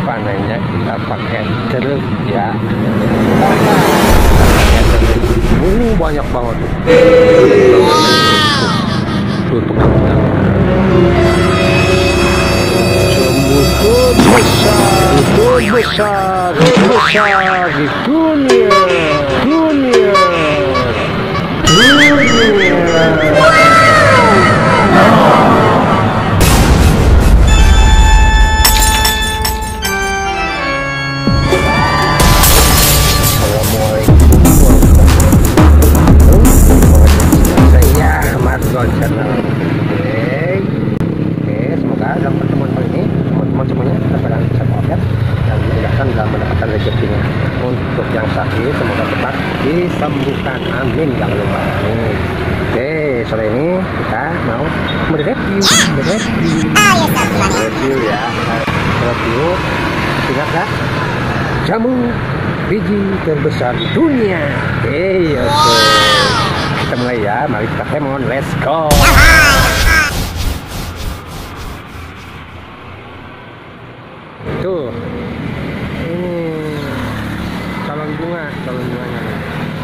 panennya kita pakai truk ya. Banyak banget tuh pegang-pegang. Sembutut besar di dunia. Semoga dalam pertemuan kali ini teman-teman semuanya dapat sehat dan dimudahkan dalam mendapatkan rezekinya. Untuk yang sakit semoga cepat disembuhkan, amin, jangan lupa. Oke, sore ini kita mau mereview ya. Review, ingat gak? Jamu biji terbesar di dunia. Oke. Kita mulai ya, mari kita kemon, let's go. Tuh, ini calon bunganya nih.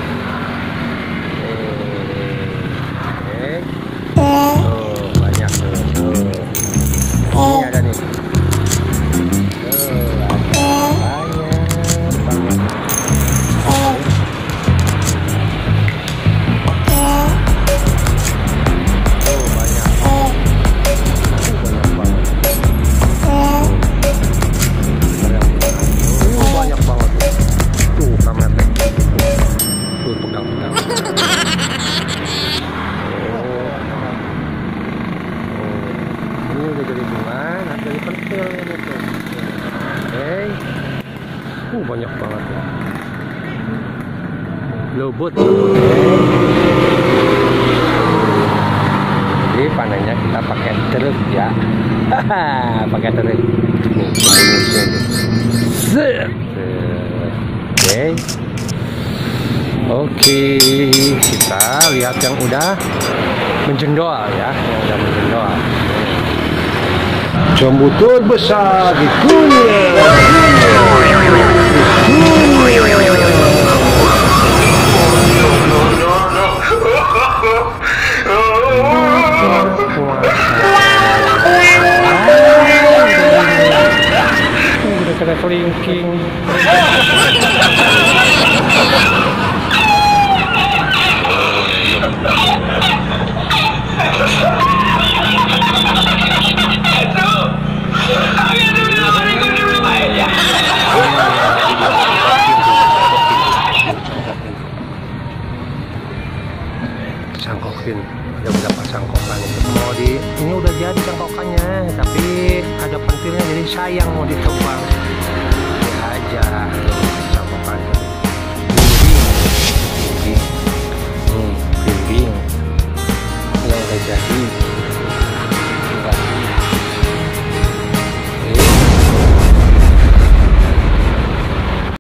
Tuh, banyak tuh. Ini ada nih. Tuh, banyak banget. Banyak banget ya. Lobot. Jadi panennya kita pakai truk ya. Pakai truk. Oke, kita lihat yang udah menjendol ya, yang udah menjendol. Sembutut besar di dunia. Udah kena kelingking. Sangkokin, ada beberapa sangkokan mau di ini udah jadi sangkokannya, tapi ada pentilnya jadi sayang mau ditebang ya aja sangkokannya. Bimbing yang udah jadi.